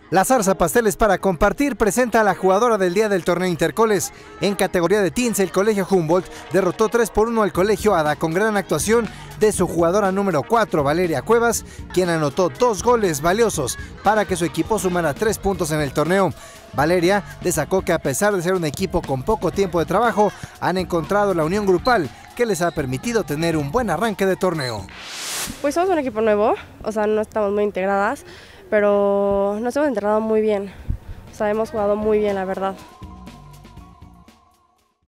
La Zarza Pasteles para Compartir presenta a la jugadora del día del torneo Intercoles. En categoría de teens, el Colegio Humboldt derrotó 3-1 al Colegio Ada con gran actuación de su jugadora número 4, Valeria Cuevas, quien anotó 2 goles valiosos para que su equipo sumara 3 puntos en el torneo. Valeria destacó que a pesar de ser un equipo con poco tiempo de trabajo, han encontrado la unión grupal que les ha permitido tener un buen arranque de torneo. Pues somos un equipo nuevo, o sea, no estamos muy integradas, pero nos hemos entrenado muy bien, o sea, hemos jugado muy bien, la verdad.